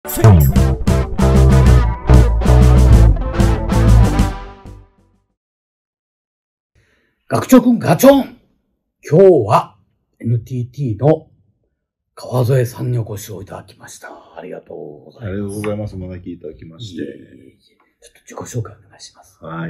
学長くんガチョン。今日は NTT の川添さんにお越しをいただきました。ありがとうございます。 ありがとうございます。お招きいただきまして。 ちょっと自己紹介お願いします。 はい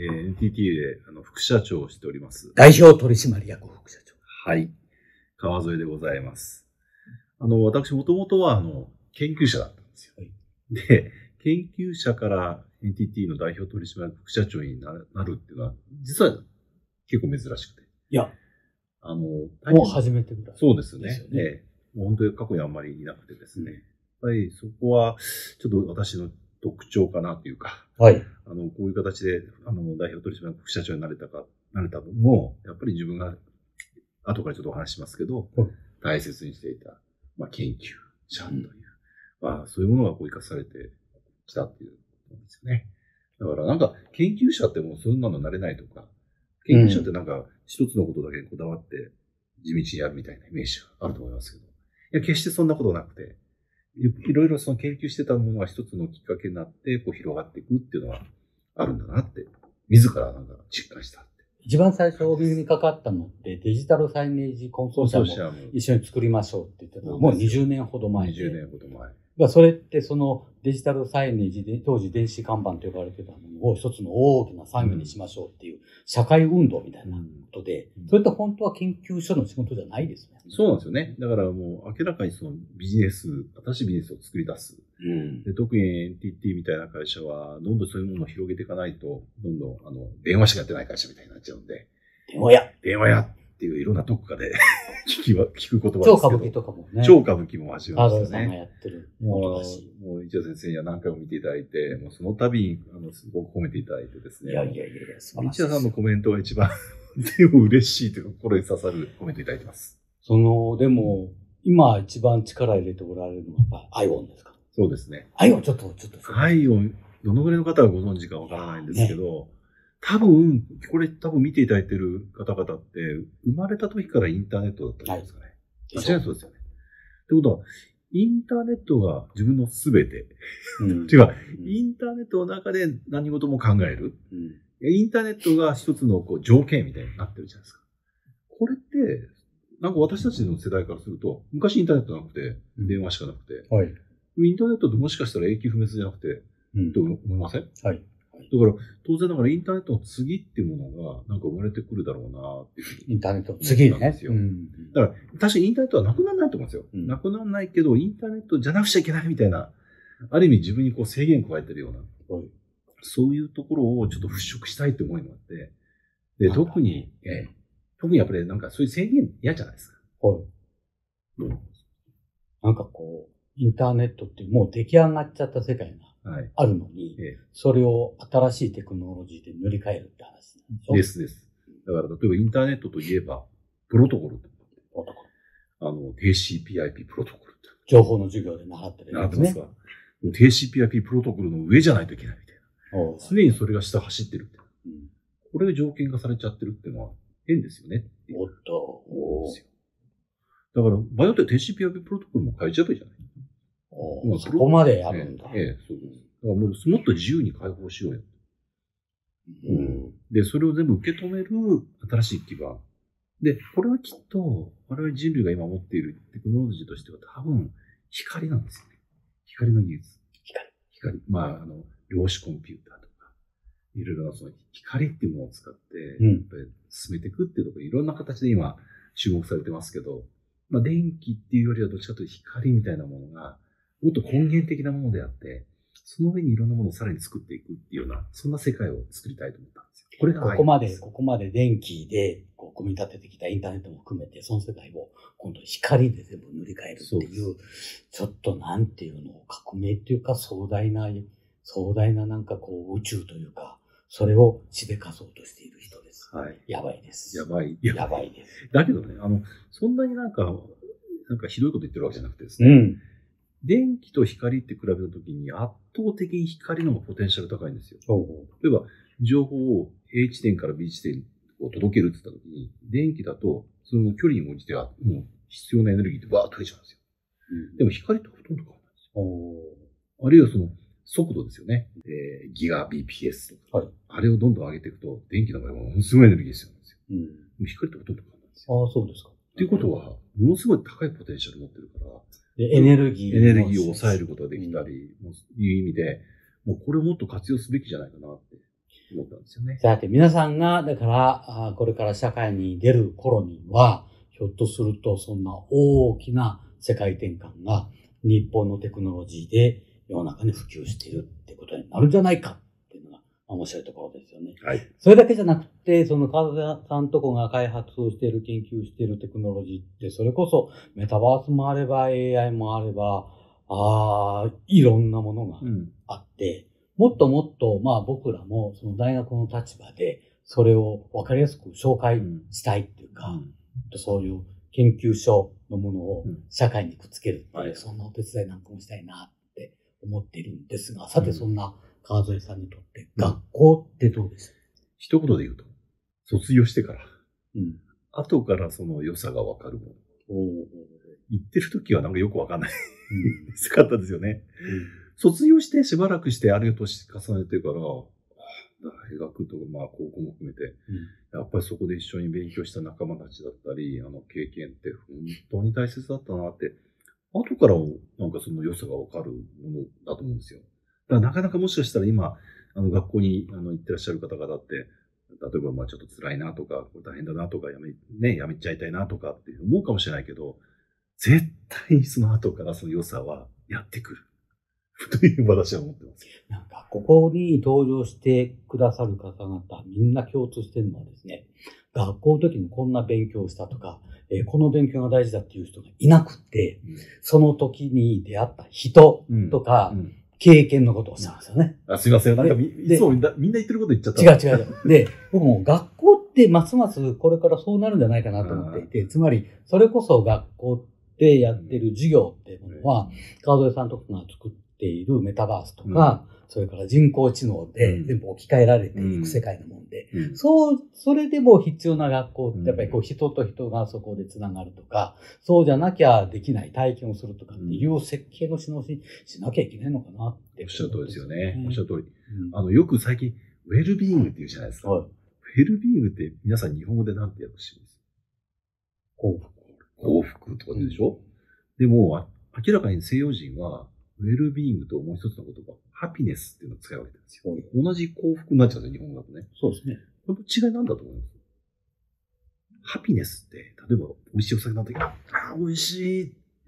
。NTT で副社長をしております。 代表取締役副社長。 はい。川添でございます。私もともとは研究者だったんですよ。はい、で、研究者から NTT の代表取締役副社長になるっていうのは、実は結構珍しくて。 いや、もう初めてぐらい。 そうですね。もう本当に過去にあんまりいなくてですね。やっぱりそこは、ちょっと私の特徴かなというか、 はい。 こういう形で、代表取締役副社長になれたのも、やっぱり自分が、後からちょっとお話しますけど、大切にしていた、研究者という、そういうものがこう生かされてきたっていうことですよね。だからなんか、研究者ってもうそんなのなれないとか、研究者ってなんか、一つのことだけにこだわって、地道にやるみたいなイメージがあると思いますけど、いや、決してそんなことなくて、いろいろその研究してたものが一つのきっかけになって、こう広がっていくっていうのはあるんだなって、自らなんか実感したって。 一番最初お耳にかかったのって、デジタルサイネージコンソーシアムも一緒に作りましょうって言ってたのもう20年ほど前で。 20年ほど前。 それってそのデジタルサイネージで、当時電子看板と呼ばれてたものを一つの大きな産業にしましょうっていう社会運動みたいなことで、それって本当は研究所の仕事じゃないですね。 そうなんですよね。だからもう明らかにそのビジネス、新しいビジネスを作り出す。で特に NTT みたいな会社は、どんどんそういうものを広げていかないと、どんどん電話しかやってない会社みたいになっちゃうんで。電話屋っていういろんなとこかで聞く言葉ですけど。 超歌舞伎とかもね。 超歌舞伎も始まりましたね。 さんがやってる。 もう、一応先生には何回も見ていただいて、もうその度に、すごく褒めていただいてですね。 いや、 一田さんのコメントが一番、でも嬉しいというか、心に刺さるコメントいただいてます。 でも、今一番力入れておられるのはやっぱアイオンですか？ そうですね。 アイオンちょっと。 アイオン、どのぐらいの方がご存知かわからないんですけど、多分見ていただいている方々って、生まれた時からインターネットだったんですかね。間違いそうですよね。ってことは、インターネットが自分のすべて。違う、インターネットの中で何事も考える。インターネットが一つの条件みたいになってるじゃないですか。これって、なんか私たちの世代からすると、昔インターネットなくて、電話しかなくて、インターネットってもしかしたら永久不滅じゃなくて、と思いません？だから当然ながらインターネットの次っていうものがなんか生まれてくるだろうなっていう。 インターネットの次ね。 ですよ。だから確かにインターネットはなくならないと思うんですよ。なくならないけど、インターネットじゃなくちゃいけないみたいな、ある意味自分に制限加えてるような、そういうところをちょっと払拭したいって思いもあって、で、特にやっぱりなんかそういう制限嫌じゃないですか。 なんかインターネットってもう出来上がっちゃった世界があるのに、それを新しいテクノロジーで塗り替えるって話です。だから例えばインターネットといえば、プロトコル。TCP/IP プロトコル。 情報の授業で習ってるやつね。 TCP/IP プロトコルの上じゃないといけないみたいな。常にそれが下走ってるみたいな。これが条件化されちゃってるっていうのは変ですよね。だから、場合によっては TCP/IP プロトコルも変えちゃえばいいじゃない。 そこまでやるんだ。 そうです。だからもっと自由に解放しようよ。で、それを全部受け止める新しい基盤。で、これはきっと、我々人類が今持っているテクノロジーとしては多分、光なんですよね。光の技術。光。量子コンピューターとか、いろいろなその光っていうものを使って、やっぱり進めていくっていうところ、いろんな形で今、注目されてますけど、電気っていうよりはどっちかというと光みたいなものが、もっと根源的なものであって、その上にいろんなものをさらに作っていくっていうような、そんな世界を作りたいと思ったんですよ。これがここまで電気で組み立ててきたインターネットも含めて、その世界を今度光で全部塗り替えるっていう、ちょっとなんていうの、革命っていうか壮大ななんか宇宙というか、それをしでかそうとしている人です。やばいです。 やばいです。 だけどね、そんなになんかひどいこと言ってるわけじゃなくてですね。電気と光って比べたときに圧倒的に光の方がポテンシャル高いんですよ。例えば、情報を A 地点から B 地点を届けるって言ったときに、電気だと、その距離に応じては、もう必要なエネルギーってバーッと増えちゃうんですよ。でも光ってほとんど変わらないんですよ。 あるいはその速度ですよね。ギガ BPS とか、 はい。 あれをどんどん上げていくと、電気の場合はものすごいエネルギー必要なんですよ。 うん。 光ってほとんど変わらないんですよ。 ああ、そうですか。 っていうことは、ものすごい高いポテンシャル持ってるから、 でエネルギーを抑えることができたり、いう意味で、もうこれをもっと活用すべきじゃないかなって思ったんですよね。 さて、皆さんが、だから、これから社会に出る頃には、ひょっとするとそんな大きな世界転換が日本のテクノロジーで世の中に普及しているってことになるんじゃないかっていうのが面白いところですよね。 はい。 それだけじゃなくて、その川田さんとこが開発をしている、研究しているテクノロジーって、それこそメタバースもあれば AI もあれば、いろんなものがあって、もっともっと、まあ僕らもその大学の立場で、それを分かりやすく紹介したいっていうか、そういう研究所のものを社会にくっつけるっていう、そんなお手伝いなんかもしたいなって思っているんですが、さてそんな川添さんにとって学校ってどうですか？ 一言で言うと、卒業してから、後からその良さがわかるもの。言ってる時はなんかよくわかんない。きつかったですよね。卒業してしばらくしてあれを年重ねてから、大学とかまあ高校も含めて、やっぱりそこで一緒に勉強した仲間たちだったり、経験って本当に大切だったなって、後からなんかその良さがわかるものだと思うんですよ。だからなかなかもしかしたら今、学校に行ってらっしゃる方々って、例えばまあちょっと辛いなとか、大変だなとか、やめちゃいたいなとかって思うかもしれないけど、絶対にその後からその良さはやってくる。という私は思ってます。 なんか、ここに登場してくださる方々、みんな共通してるのはですね、学校の時にこんな勉強をしたとか、この勉強が大事だっていう人がいなくて、その時に出会った人とか、経験のことをおっしゃるんですよね。 すいません。なんかいつもみんな言ってること言っちゃった。 違う。で、僕も学校ってますますこれからそうなるんじゃないかなと思っていて、つまり、それこそ学校でやってる授業っていうものは、川添さんとかが作っているメタバースとか、それから人工知能で全部置き換えられていく世界のもんで、それでも必要な学校ってやっぱり人と人がそこでつながるとか、そうじゃなきゃできない体験をするとかっていう設計のし直ししなきゃいけないのかなって。 おっしゃる通りですよね。おっしゃる通り。よく最近、ウェルビーイングって言うじゃないですか。ウェルビーイングって皆さん日本語で何て訳してます？幸福とかでしょ？でも、明らかに西洋人は、ウェルビーイングともう一つの言葉、ハピネスっていうのを使い分けてるんですよ。同じ幸福になっちゃうんですよ、日本語だとね。 そうですね。 これ違いなんだと思います？ハピネスって、例えば美味しいお酒飲んだ時、美味しいって、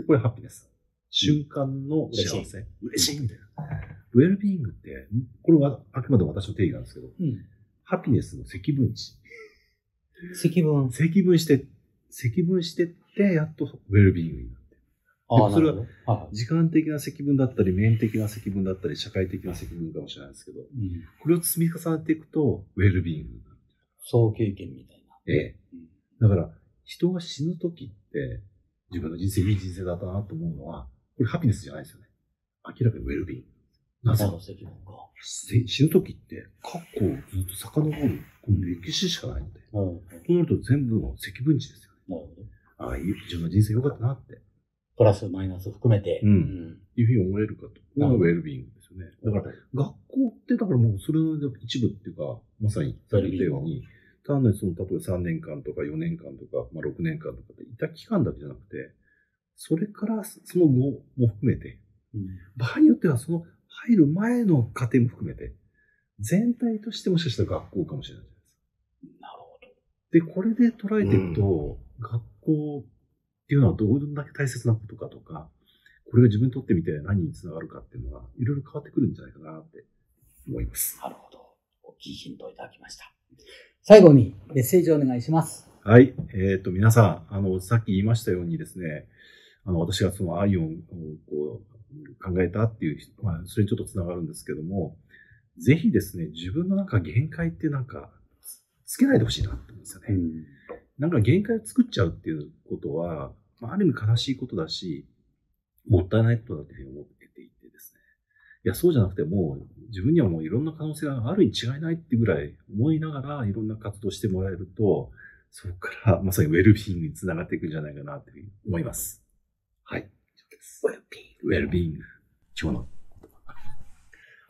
これハピネス。瞬間の幸せ。嬉しいみたいな。ウェルビーイングって、これはあくまでも私の定義なんですけど、ハピネスの積分値。積分してって、やっとウェルビーイングになって。それは時間的な積分だったり、面的な積分だったり、社会的な積分かもしれないですけど、これを積み重ねていくと、ウェルビーイングになる。 総経験みたいな。だから、人が死ぬときって、自分の人生いい人生だったなと思うのは、これハピネスじゃないですよね。明らかにウェルビーイング。なぜ死ぬときって、過去をずっと遡る、この歴史しかないので、そうなると全部の積分値ですよね。自分の人生良かったなって。 プラスマイナス含めて。 いうふうに思えるかと。これがウェルビーイングですよね。だから、学校ってだからもうそれの一部っていうか、まさにさっき言ったように、単なる例えば3年間とか4年間とか、6年間とかっていた期間だけじゃなくて、それからその後も含めて、場合によってはその入る前の過程も含めて、全体としてもしかしたら学校かもしれないじゃないですか。 なるほど。 で、これで捉えていくと、学校っていうのはどれだけ大切なことかとか、これが自分にとってみて何につながるかっていうのが、いろいろ変わってくるんじゃないかなって思います。 なるほど。大きいヒントをいただきました。最後にメッセージをお願いします。 はい。皆さん、さっき言いましたようにですね、私がそのアイオンをこう考えたっていう、それにちょっとつながるんですけども、ぜひですね、自分のなんか限界ってなんかつけないでほしいなって思うんですよね。なんか限界を作っちゃうっていうことは、ある意味悲しいことだし、もったいないことだというふうに思っていてですね。いや、そうじゃなくてもう自分にはもういろんな可能性があるに違いないっていうぐらい思いながらいろんな活動してもらえると、そこからまさにウェルビーイングにつながっていくんじゃないかなというふうに思います。はい。以上です。ウェルビーイング。今日の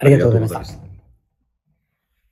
ありがとうございました。